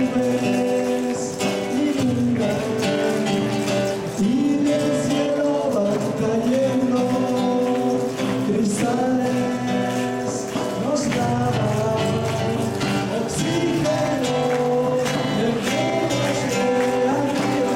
nubes inundan y del cielo van cayendo cristales, nos lavan oxígeno del que nos reanimó.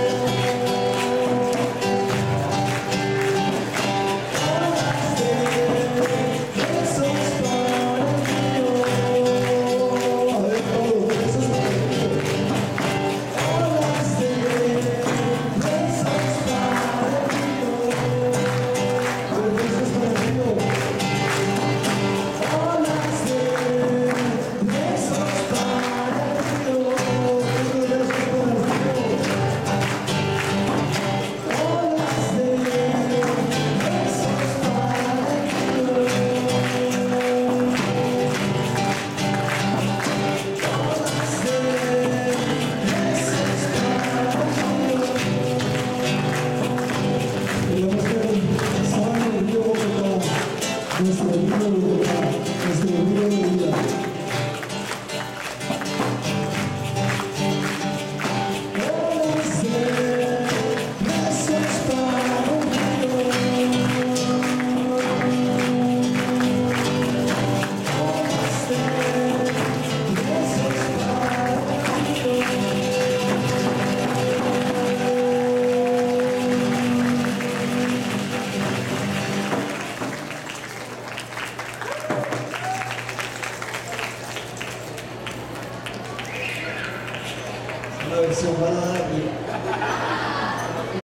Olas de besos para el río, besos para el río. Olas de besos para el río, besos para el río. Olas de besos para el río, besos para el río. Olas de besos para el río. Olas de besos para el río. Y la música del sábado del río Bogotá, nuestro río